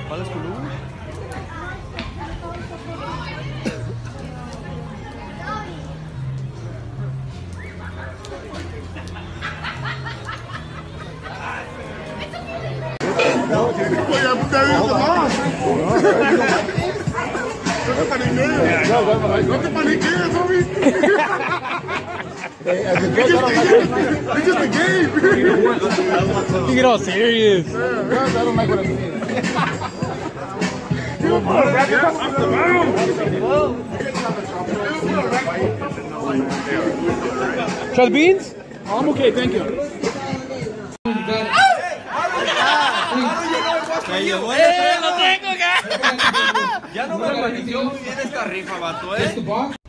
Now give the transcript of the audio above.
¿Cuál es tu número? No te paniquees, homie. It's just a game. You get all serious. I don't like what I mean. Try the beans? I'm okay, thank you. ¡Lo tengo, ya! Ya no me organizó muy bien esta rifa, vato,